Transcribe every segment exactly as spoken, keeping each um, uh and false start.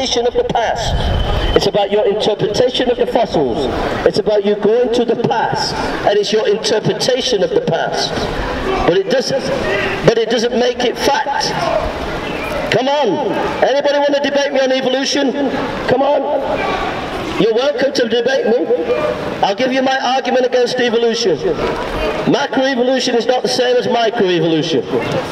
interpretation of the past. It's about your interpretation of the fossils. It's about you going to the past, and it's your interpretation of the past. But it doesn't, but it doesn't make it fact. Come on. Anybody want to debate me on evolution? Come on. You're welcome to debate me. I'll give you my argument against evolution. Macroevolution is not the same as microevolution.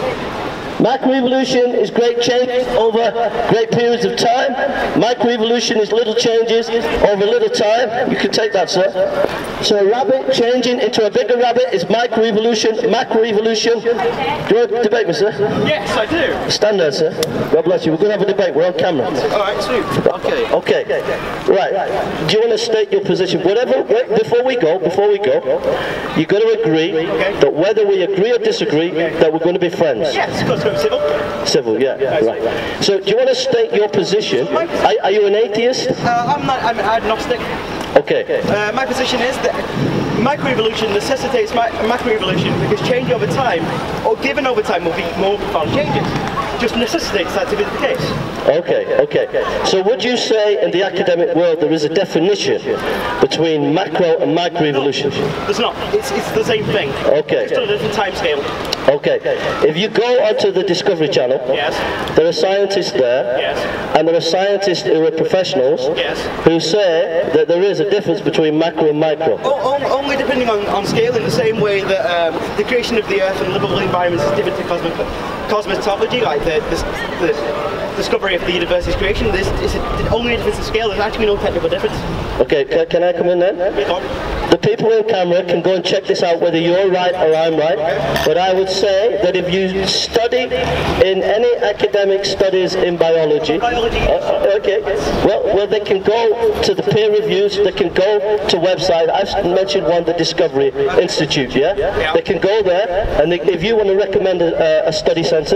Macroevolution is great change over great periods of time. Microevolution is little changes over little time. You can take that, sir. So a rabbit changing into a bigger rabbit is microevolution. Macroevolution. Do you want to debate me, sir? Yes, I do. Stand there, sir. God bless you. We're going to have a debate. We're on camera. All right, sweet. Okay. Okay. Right. Do you want to state your position? Whatever. Before we go, before we go, you've got to agree okay. that whether we agree or disagree, okay. that we're going to be friends. Yes, of course. Civil? Civil, yeah, right. So, do you want to state your position? Are, are you an atheist? Uh, I'm not. I'm agnostic. Okay. Uh, my position is that microevolution necessitates mi macroevolution because change over time, or given over time, will be more profound changes. Just necessitates that to be the case. Okay, okay. So would you say in the academic world there is a definition between macro and microevolution? No, there's not. It's, it's the same thing. Okay. It's on a different time scale. Okay. If you go onto the Discovery Channel, yes. there are scientists there, yes. and there are scientists who are professionals yes. who say that there is a difference between macro and micro. O only depending on, on scale, in the same way that um, the creation of the Earth and livable environments is different to cosmic, cosmology, like the, the, the discovery of the universe's creation. There's is only a difference in scale. There's actually no technical difference. Okay, can, can I come in then? The people in camera can go and check this out whether you're right or I'm right. But I would say that if you study in any academic studies in biology, biology. Uh, okay, well, well, they can go to the peer reviews, they can go to website. I've mentioned one, the Discovery Institute, yeah? yeah. They can go there, and they, if you want to recommend a, a study centre.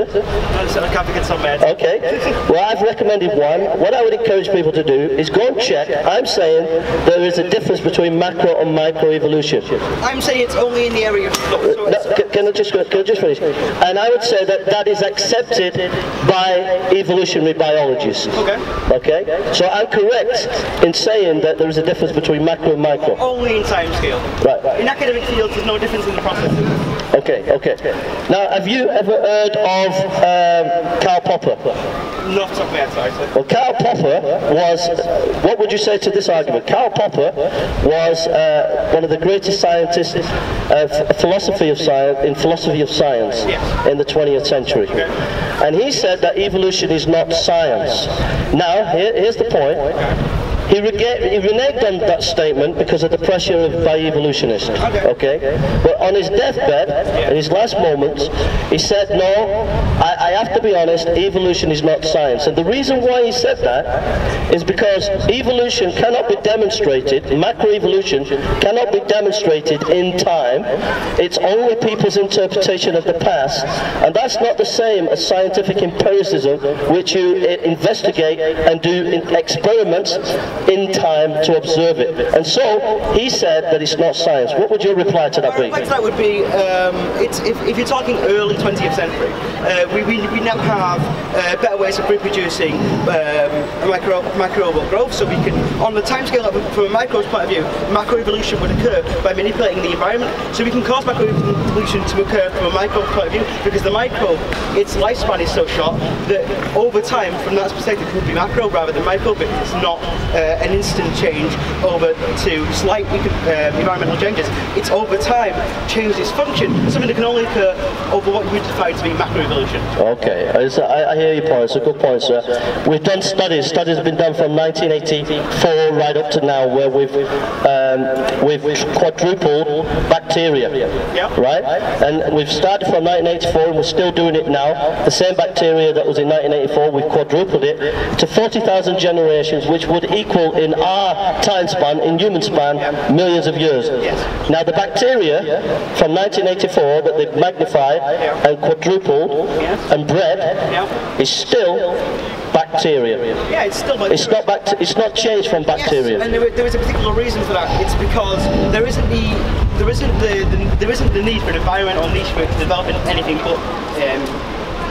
Okay, well, I've recommended one. What I would encourage people to do is go and check. I'm saying there is a difference between macro and microevolution. I'm saying it's only in the area of... So no, can, can, I just, can I just finish? And I would say that that is accepted by evolutionary biologists. Okay. Okay? So I'm correct in saying that there is a difference between macro and micro. Only in time scale. Right, right. In academic fields, there's no difference in the process. Okay, okay. Now, have you ever heard of um, Karl Popper? Not off my head, sorry. Well, Karl Popper was, what would you say to this argument? Karl Popper was uh, one of the greatest scientists of philosophy of science, in philosophy of science yes. in the twentieth century. Okay. And he said that evolution is not science. Now, here, here's the point. He, he reneged on that statement because of the pressure of, by evolutionists. Okay. Okay? But on his deathbed, yeah. in his last moments, he said, no, I, I have to be honest, evolution is not science. And the reason why he said that is because evolution cannot be demonstrated, macroevolution cannot be demonstrated in time. It's only people's interpretation of the past. And that's not the same as scientific empiricism, which you investigate and do experiments in time to observe it. And so he said that it's not science. What would your reply to that be? My reply to that would be, um, it's, if, if you're talking early twentieth century, uh, we, we, we now have uh, better ways of reproducing um, micro, microbial growth, so we can, on the timescale from a microbe's point of view, macroevolution would occur by manipulating the environment, so we can cause macroevolution to occur from a microbe's point of view, because the microbe, its lifespan is so short that over time, from that perspective, it would be macro rather than micro, but it's not uh, an instant change over to slight uh, environmental changes. It's over time changed its function, something that can only occur over what we define to be macroevolution. Okay, I, I hear your point. It's a good point, sir. We've done studies. Studies have been done from nineteen eighty-four right up to now, where we've um, we've quadrupled bacteria. Yeah. Right, and we've started from nineteen eighty-four, and we're still doing it now. The same bacteria that was in nineteen eighty-four, we've quadrupled it to forty thousand generations, which would equal in our time span, in human span, yeah. millions of years. Yes. Now the bacteria from nineteen eighty-four that they've magnified yeah. and quadrupled yes. and bred yeah. is still bacteria. Yeah, it's still bacteria. It's not bact it's not changed from bacteria. Yes, and there, there is a particular reason for that. It's because there isn't the there isn't the, the there isn't the need for an environmental niche for developing anything but um,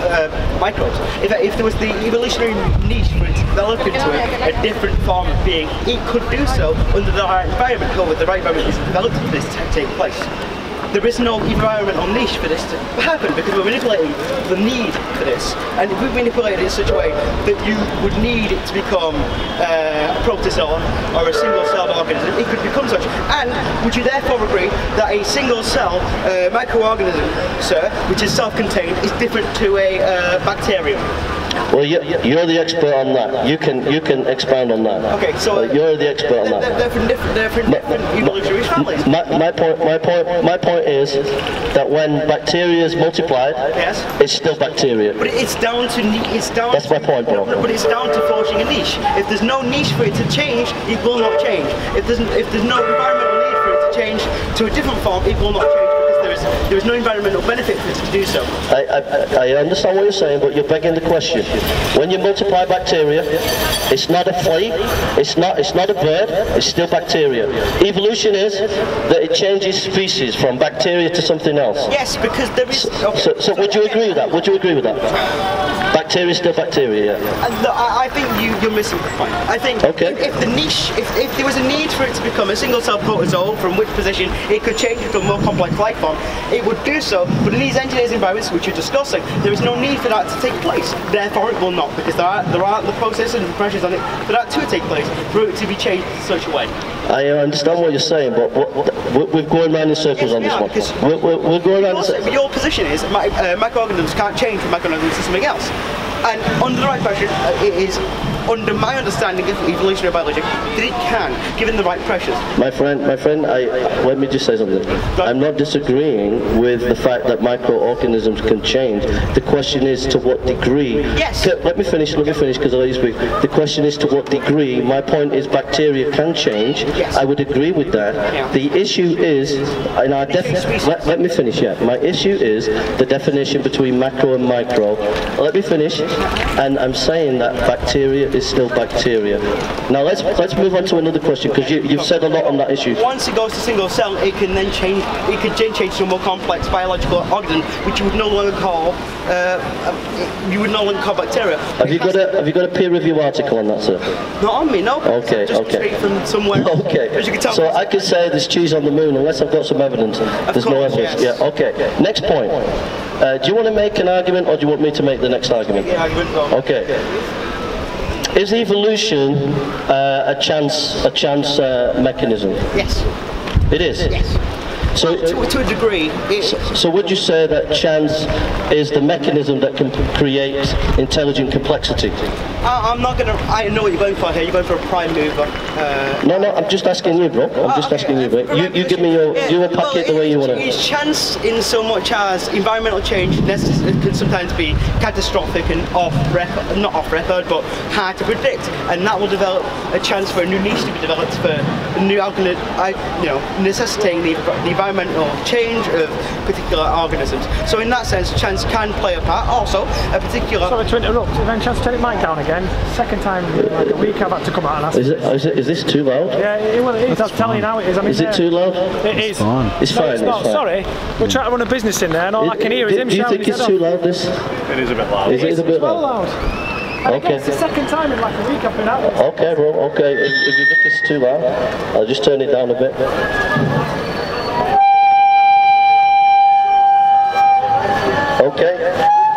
uh, microbes. If, if there was the evolutionary niche for it to develop into a, a different form of being, it could do so under the right environment, or with the right environment is developed for this to take place. There is no environmental niche for this to happen because we're manipulating the need for this. And if we manipulate it in such a way that you would need it to become uh, a protozoan or a single-celled organism, it could become such. And would you therefore agree that a single-cell uh, microorganism, sir, which is self-contained, is different to a uh, bacterium? Well, you, you're the expert on that. You can you can expound on that. Okay, so uh, you're the expert on that. They're, they're from different, they're from different evolutionary families. My, my point, my point, my point is that when bacteria is multiplied, yes, it's still bacteria. But it's down to it's down. That's to, my point, bro. No, but it's down to forcing a niche. If there's no niche for it to change, it will not change. If there's if there's no environmental need for it to change to a different form, it will not change. There is, there is no environmental benefit for it to do so. I, I, I understand what you're saying, but you're begging the question. When you multiply bacteria, it's not a flea, it's not, it's not a bird, it's still bacteria. Evolution is that it changes species from bacteria to something else. Yes, because there is... Okay. So, so would you agree with that? Would you agree with that? Bacteria is still bacteria, yeah. And the, I, I think you, you're missing the point. I think okay. if, if the niche, if, if there was a need for it to become a single-cell protozoa, from which position it could change into a more complex life form, it would do so, but in these engineered environments which you're discussing, there is no need for that to take place. Therefore it will not, because there are, there are the processes and pressures on it for that to take place, for it to be changed in such a way. I understand what you're saying, but what, what, we're going round in circles yes, on we this are, one. We're, we're, we're going round in circles. Your position is my, uh, microorganisms can't change from microorganisms to something else. And under the right pressure, uh, it is, under my understanding of evolutionary biology, that it can, given the right pressures. My friend, my friend, I, let me just say something. I'm not disagreeing with the fact that microorganisms can change. The question is to what degree. Yes. Let me finish, let me finish, because I let you speak. The question is to what degree. My point is bacteria can change. Yes. I would agree with that. Yeah. The issue is, and I definitely, let, let me finish, yeah. My issue is the definition between macro and micro. Let me finish. And I'm saying that bacteria is still bacteria. Now let's let's move on to another question, because you, you've said a lot on that issue. Once it goes to single cell, it can then change. It can then change to a more complex biological organism, which you would no longer call uh, you would no longer call bacteria. Have you got a Have you got a peer review article on that, sir? Not on me, no. Okay, just okay. Straight from somewhere. Okay. As you can tell. So I could say there's cheese on the moon unless I've got some evidence. There's no course, evidence. yes. Yeah. Okay. Next point. Uh, do you want to make an argument, or do you want me to make the next argument? Yeah, argument. Go. Okay. Is evolution uh, a chance a chance uh, mechanism? Yes. It is. Yes. So, to, to a degree, it, so would you say that chance is the mechanism that can create intelligent complexity? I, I'm not going to... I know what you're going for here. You're going for a prime mover. Uh, no, no, I'm just asking you, bro. I'm oh, just okay. asking you, bro. You, you give me your... Yeah, you will pack well, it the way you want to. It's chance in so much as environmental change necess- can sometimes be catastrophic and off record, not off record, but hard to predict. And that will develop a chance for a new niche to be developed for a new algorithm, you know, necessitating the, the environmental change of particular organisms. So in that sense, chance can play a part. Also, a particular... Sorry to interrupt, is there any chance to turn it mic down again? Second time in like a week I've had to come out and ask. Is, it, is, it, is this too loud? Yeah, it, well, it is. I'll tell you now it is. I mean, is it too loud? It is. It's fine. It's no, fine. It's not. It's fine. Sorry, we're trying to run a business in there and all it, I can hear is do, him do you shouting think his it's head too off. loud, this? It is a bit loud. Is it, It is a bit well loud? loud. And Okay. again, it's the second time in like a week I've been out. Okay, bro, okay. If, if you think it's too loud, I'll just turn it down a bit. Okay.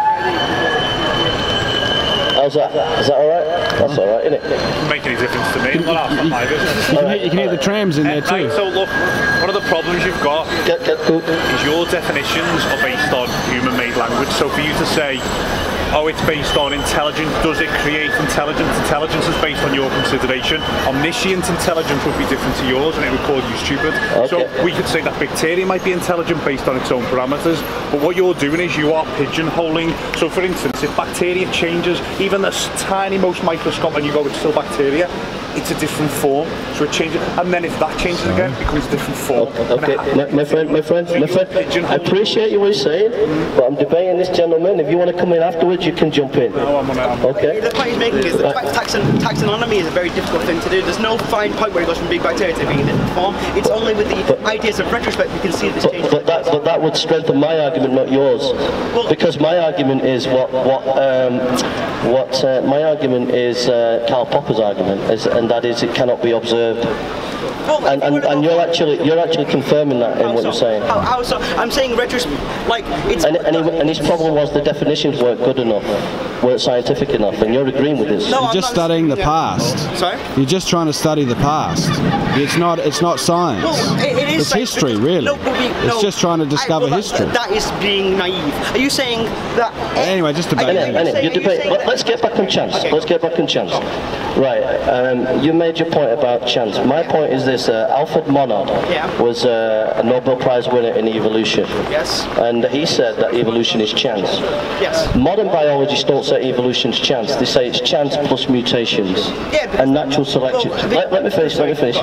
How's that? Is that alright? That's alright, isn't it? Doesn't make any difference to me. Well, that's not my business. You can, hear, you can hear the trams in there Uh, right, too. so look, one of the problems you've got Get, get good. is your definitions are based on human-made language. So for you to say, oh, it's based on intelligence, does it create intelligence? Intelligence is based on your consideration. Omniscient intelligence would be different to yours, and it would call you stupid. Okay. So we could say that bacteria might be intelligent based on its own parameters, but what you're doing is you are pigeonholing. So for instance, if bacteria changes, even the tiny most microscopic, and you go, it's still bacteria, it's a different form. So it changes, and then if that changes again, it becomes a different form. Okay, my, my friend, my friend, my friend, I appreciate you what you're saying, but I'm debating this gentleman. If you want to come in afterwards, you can jump in. No, I'm on it. Okay. The point he's making is that taxon taxonomy is a very difficult thing to do. There's no fine point where it goes from big bacteria to being a different form. It's only with the but, ideas of retrospect we can see this change. But, but that, but that would strengthen my argument, not yours, well, because my argument is what what um, what uh, my argument is uh, Karl Popper's argument, is, and that is it cannot be observed. Well, and and, and you're actually you're actually confirming that in how what so? you're saying. How, how so? I'm saying retrospect, like it's. And, and, he, and his problem was the definitions weren't good enough, weren't scientific enough, and you're agreeing with this. No, You're I'm just not studying the yeah. past. Sorry? You're just trying to study the past. It's not. It's not science. Well, it, it is it's science history, because, really. No, but we, it's no, just trying to discover I, well, history. that, that is being naive. Are you saying that? Anyway, just debate. Anyway, anyway, you debate. Let, let's get back on chance. Okay. Let's get back on chance. Right. Um, you made your point about chance. My point is this: uh, Alfred Monod yeah. was uh, a Nobel Prize winner in evolution. Yes. And he said that evolution is chance. Yes. Modern biologists don't say evolution is chance. They say it's chance plus mutations Yeah, and natural selection. Well, let, let me finish. Let me finish.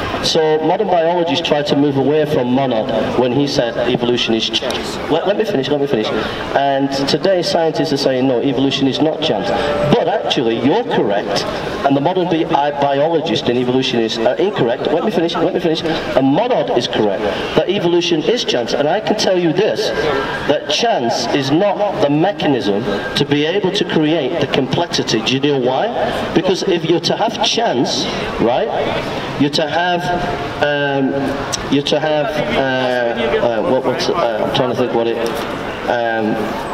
So modern biologists try to move away from Monod when he said evolution is chance. Let, let me finish. Let me finish. And today scientists are saying no, evolution is not chance. But actually, you're correct, and the modern bi biologist in evolution is uh, incorrect. Let me finish. Let me finish. And Monod is correct that evolution is chance. And I can tell you this: that chance is not the mechanism to be able to create the complexity. Do you know why? Because if you're to have chance, right, you're to have, um, you're to have, uh, uh, what, what's, uh, I'm trying to think what it, um,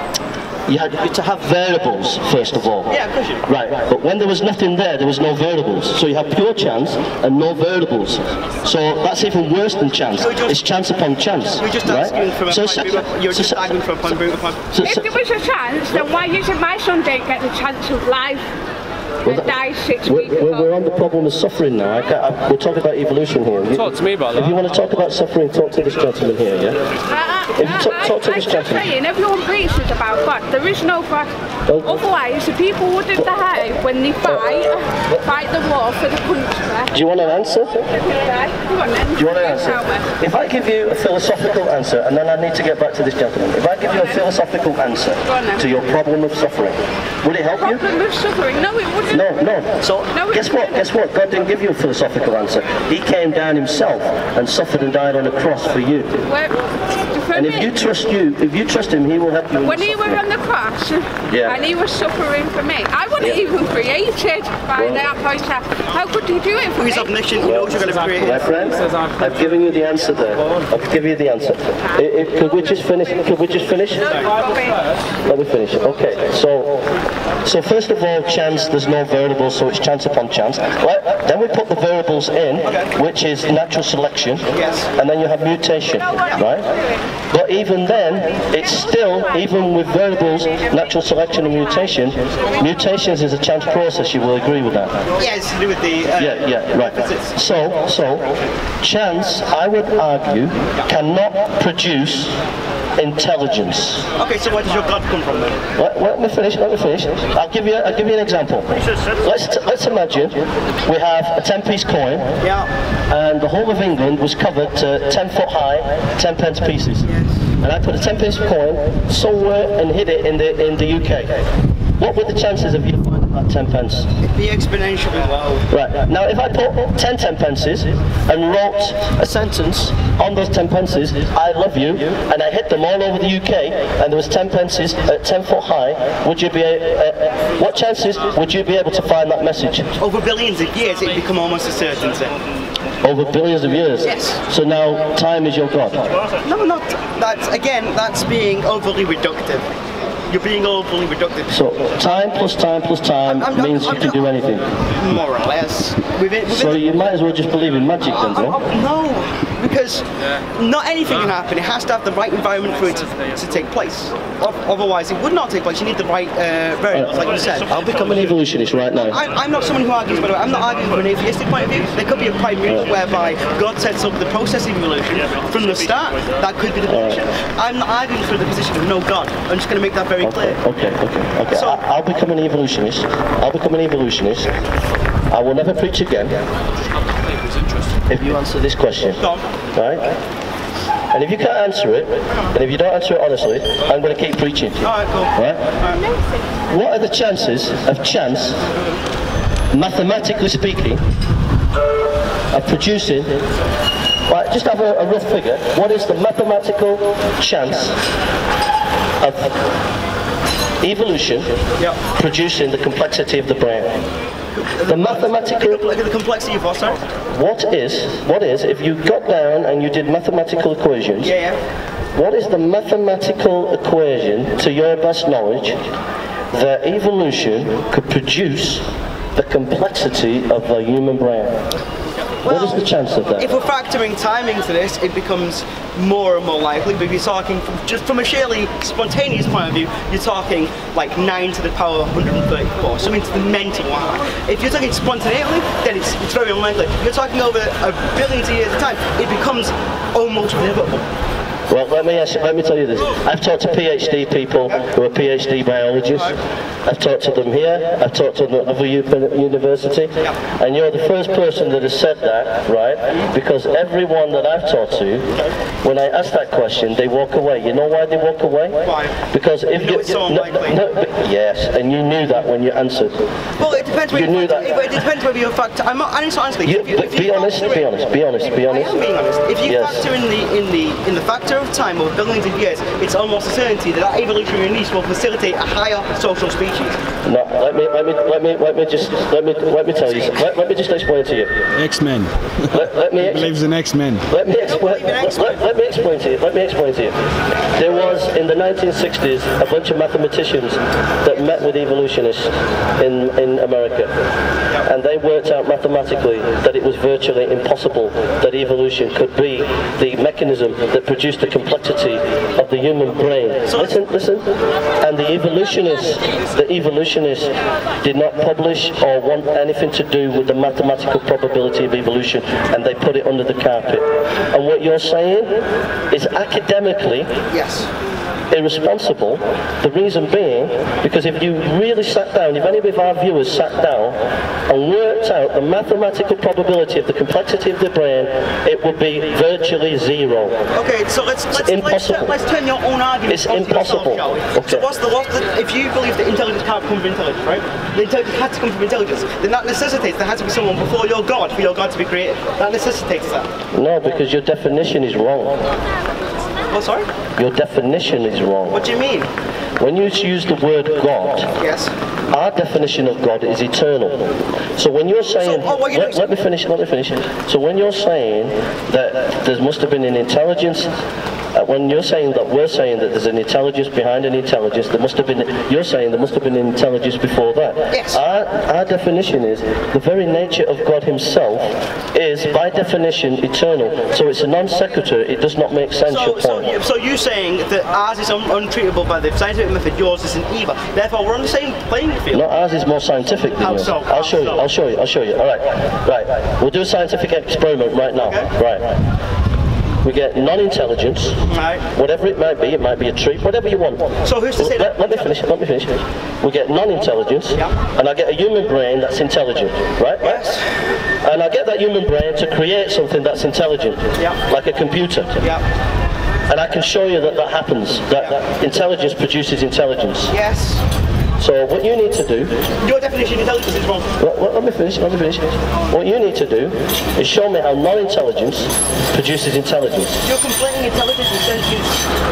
you had to have variables, first of all. Yeah, of course you do. Right, but when there was nothing there, there was no variables. So you have pure chance and no variables. So that's even worse than chance. So just, it's chance upon chance. You're just right? arguing from a so, point so, of view. You're so, just so, arguing from a point of view. so, If so, there was a chance, then why isn't my son didn't get the chance of life? Well, That died six we're, weeks we're, ago. we're on the problem of suffering now. I can't, I, we're talking about evolution here. You, Talk to me about if that. you want to talk about suffering, talk to this gentleman here, yeah? Uh, If you talk, talk to I, this I'm just gentleman. saying, everyone preaches about God. There is no God. Well- Otherwise, the people wouldn't die when they fight, fight the war for the country. Do you want an answer? Right? Come on then. Do you want an answer? Tell me. If I give you a philosophical answer, and then I need to get back to this gentleman. If I give you a philosophical answer Go on then. to your problem of suffering, would it help you? Problem of suffering? No, it wouldn't. No, no. So No, it guess what? didn't. Guess what? God didn't give you a philosophical answer. He came down himself and suffered and died on a cross for you. Where, for And me, if you trust you, if you trust him, he will help you. in when the he was suffering. on the cross Yeah. and he was suffering for me, I wasn't Yeah. even created by Well- that point. How could he do it for He's me? omniscient. He knows you're going to create My it. friend, I've given you the answer there. I've given you the answer. I- I- could we just finish? Could we just finish? Let me finish. Okay. So, so first of all, chance. There's no variables, so it's chance upon chance. Right? Then we put the variables in, which is natural selection. Yes. And then you have mutation, right? But even then, it's still, even with variables, natural selection and mutation, mutations is a chance process. You will agree with that? Yeah, it's to do with the. Uh, Yeah, yeah, right. So, so, chance, I would argue, cannot produce intelligence. Okay, so where does your God come from then? Let, let me finish. Let me finish. I'll give you. I'll give you an example. Let's t let's imagine we have a ten-piece coin, Yeah. and the whole of England was covered to ten foot high, ten pence pieces. And I put a ten pence coin somewhere and hid it in the in the U K. What were the chances of you finding that ten pence? The exponentially low. Right, now if I put ten ten pences and wrote a sentence on those ten pences, I love you, and I hit them all over the U K, and there was ten pences at ten foot high, would you be, uh, uh, what chances would you be able to find that message? Over billions of years, it'd become almost a certainty. Over billions of years? Yes. So now time is your God? No, not. That's, again, that's being overly reductive. You're being overly reductive. So time plus time plus time I'm not- means I'm you can not- do anything. More or less. Within, within So you might as well just believe in magic then, Oh, no? oh, no. because not anything can happen. It has to have the right environment for it to, to take place. Otherwise, it would not take place. You need the right uh, variables, like you said. I'll become an evolutionist right now. I'm, I'm not someone who argues, by the way. I'm not arguing from an atheistic point of view. There could be a prime mover whereby God sets up the process of evolution from the start. That could be the position. I'm not arguing for the position of no God. I'm just going to make that very clear. Okay, okay, okay. So, I, I'll become an evolutionist. I'll become an evolutionist. I will never preach again if you answer this question. Go on. Right? And if you can't answer it, and if you don't answer it honestly, I'm going to keep preaching. Alright, cool. Right? Alright. What are the chances of chance, mathematically speaking, of producing, right, just have a, a rough figure, what is the mathematical chance of evolution Yep. producing the complexity of the brain? The mathematical, The complexity of what, sorry? what is, what is, if you got down and you did mathematical equations, Yeah, yeah. what is the mathematical equation, to your best knowledge, that evolution could produce the complexity of the human brain? What is the chance of that? If we're factoring time into this, it becomes more and more likely. But if you're talking from, just from a sheerly spontaneous point of view, you're talking like nine to the power of one hundred thirty-four, something to the mental wow. If you're talking spontaneously, then it's, it's very unlikely. If you're talking over a billions of years of time, it becomes almost inevitable. Well, let me ask you, let me tell you this. I've talked to PhD people who are PhD biologists. I've talked to them here. I've talked to them at other university. And you're the first person that has said that, right? Because everyone that I've talked to, when I ask that question, they walk away. You know why they walk away? Why? Because if you know it's so unlikely. No, but yes, and you knew that when you answered. Well, it depends. You knew that. It, it depends whether you're fact. I'm not. Honestly, honestly. You, if you, if be you honest. factor Be in- honest. Be honest. Be honest. I am being honest. If you Yes. factor in the in the in the factor of time over billions of years, it's almost a certainty that that evolutionary niche will facilitate a higher social species. No, let me let me let me let me just let me let me tell you. Let, let me just explain to you. X-Men. Let, let me He ex- believes in X-Men. Let me explain. Let, let, let me explain to you. Let me explain to you. There was in the nineteen sixties a bunch of mathematicians that met with evolutionists in in America, and they worked out mathematically that it was virtually impossible that evolution could be the mechanism that produced the complexity of the human brain. Listen, listen. And the evolutionists, the evolutionists, did not publish or want anything to do with the mathematical probability of evolution, and they put it under the carpet. And what you're saying is academically Yes. irresponsible. The reason being, because if you really sat down, if any of our viewers sat down and worked out the mathematical probability of the complexity of the brain, it would be virtually zero. Okay, so let's let's let's, impossible. turn, let's turn your own argument It's onto yourself, impossible. shall we? Okay. So what's the what's the if you believe that intelligence can't come from intelligence, right? The intelligence had to come from intelligence. Then that necessitates there has to be someone before your God for your God to be created. That necessitates that. No, because your definition is wrong. Well, sorry. Your definition is wrong. What do you mean? When you use the word God, Yes. our definition of God is eternal. So when you're saying, So, oh, what you let, doing- let me finish, let me finish. So when you're saying that there must have been an intelligence, uh, when you're saying that we're saying that there's an intelligence behind an intelligence, there must have been, you're saying there must have been an intelligence before that. Yes. Our, our definition is the very nature of God himself is by definition eternal. So it's a non sequitur, it does not make sense, So, your so, point. you, so you're saying that ours is un untreatable by the scientific method, yours isn't either. Therefore, we're on the same playing field. No, ours is more scientific than How yours. so? I'll show you, How so? I'll show you, I'll show you. All right, right. We'll do a scientific experiment right now. Okay. Right. We get non-intelligence, Right. whatever it might be, it might be a tree, whatever you want. So who's to say let, that? let me finish, let me finish. We get non-intelligence, Yeah. and I get a human brain that's intelligent, right? Yes. And I get that human brain to create something that's intelligent, Yeah. like a computer. Yeah. And I can show you that that happens, that, that intelligence produces intelligence. Yes. So what you need to do, Your definition of intelligence is wrong. Well, well, let me finish, let me finish. What you need to do is show me how non-intelligence produces intelligence. You're conflating intelligence with sentience.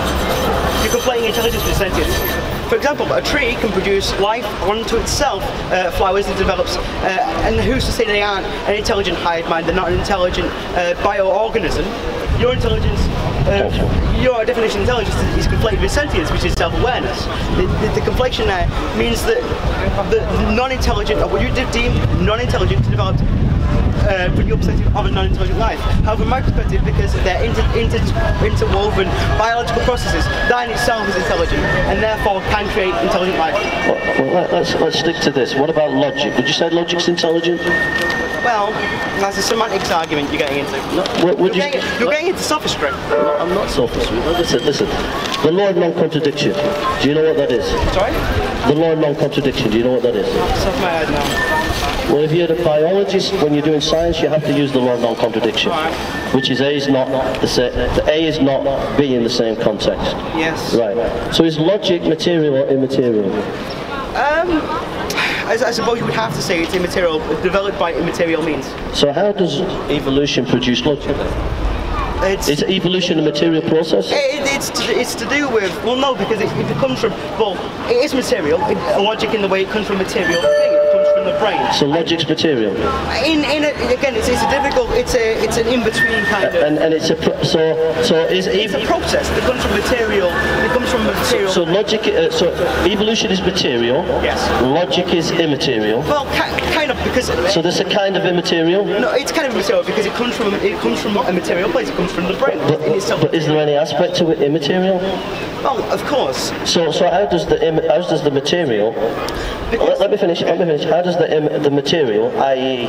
You're conflating intelligence with sentience. For example, a tree can produce life onto itself, uh, flowers it develops, uh, and who's to say they aren't an intelligent hive mind, they're not an intelligent uh, bioorganism. Your intelligence Uh, your definition of intelligence is conflated with sentience, which is self-awareness. The, the, the conflation there means that the non-intelligent, or what you deem non-intelligent, to develop Uh, from your perspective of a non-intelligent life. However, my perspective, because they're inter inter interwoven biological processes, that in itself is intelligent, and therefore can create intelligent life. Well, well, let's, let's stick to this. What about logic? Would you say logic's intelligent? Well, that's a semantics argument you're getting into. No, would you're, you, getting, you're getting into sophistry. No, I'm not sophistry. No, listen, listen. The law of non-contradiction. Do you know what that is? Sorry? The law of non-contradiction. Do you know what that is? Off the top of my head now. Well, if you're a biologist, when you're doing science, you have to use the law of non-contradiction, Right. which is A is not the same. The A is not B in the same context. Yes. Right. So is logic material or immaterial? Um, I, I suppose you would have to say it's immaterial, developed by immaterial means. So how does evolution produce logic? It's, Is evolution a material process? It, it's, to, it's to do with, well no, because it, it comes from, well, it is material, it, logic in the way it comes from material thing, it comes from the brain. So logic's material? In, in a, again, it's, it's a difficult, it's a, it's an in-between kind of, And, and it's a, pro so, so is it's a ev process that comes from material, it comes from material. so logic, uh, so evolution is material, Yes. logic is immaterial, Well, ki kind of, because, so there's a kind of immaterial? no, it's kind of material because it comes from, it comes from a material place, it comes from the brain But, in itself. but is there any aspect to it immaterial? Well, of course. So, so how does the im how does the material? Let, let me finish. Let me finish. How does the im the material, that is,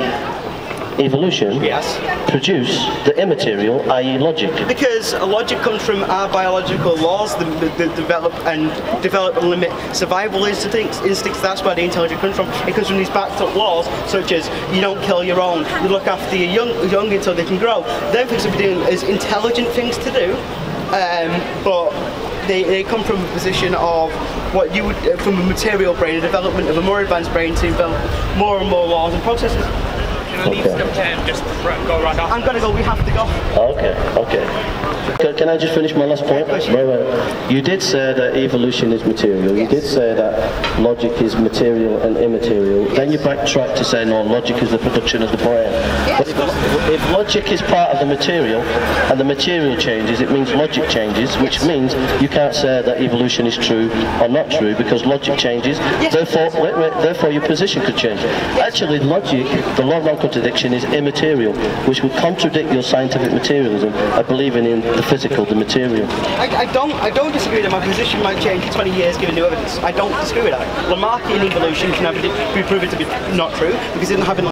evolution, Yes. produce the immaterial, that is, logic? Because logic comes from our biological laws that, that, that develop and develop and limit survival instincts. Instincts. That's where the intelligence comes from. It comes from these backed-up laws, such as you don't kill your own, you look after your young, young until they can grow. Them things we're doing is intelligent things to do, um, but they, they come from a position of what you would, uh, from a material brain, a development of a more advanced brain to develop more and more laws and processes. Can I leave Okay. step ten and just go right off? I'm gonna go. We have to go. Okay, okay. Can, can I just finish my last point? Wait, wait. You did say that evolution is material. You did say that logic is material and immaterial. Then you backtrack to say no, logic is the production of the brain. But if, if logic is part of the material and the material changes, it means logic changes, which means you can't say that evolution is true or not true because logic changes. Therefore, wait, wait, therefore your position could change. Actually, logic, the law of non-contradiction, is immaterial, which would contradict your scientific materialism of believing in the physical, the material. I, I don't I don't disagree that my position might change in twenty years given new evidence. I don't disagree with that. Lamarckian evolution can never be proven to be not true because it didn't happen